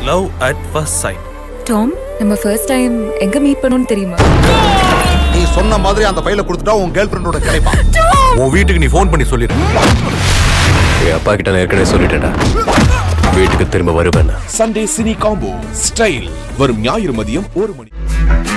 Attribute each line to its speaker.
Speaker 1: Love at first sight.
Speaker 2: Tom, நம்ம first time எங்க meet பண்ணோம்னு தெரியுமா?
Speaker 3: நீ சொன்ன மாதிரி அந்த ஃபைலை கொடுத்துட்டா உன் கேர்ள் ஃப்ரெண்டோட கிடைப்பா.
Speaker 1: உன் வீட்டுக்கு நீ ஃபோன் பண்ணி சொல்லிடு.
Speaker 4: என் அப்பா கிட்ட நான் ஏற்கனவே சொல்லிட்டேன்டா, வீட்டுக்கு திரும்ப வருவேன்.
Speaker 5: சண்டே சினி காம்போ ஸ்டைல் வரும் ஞாயிறு மதியம் 1 மணி.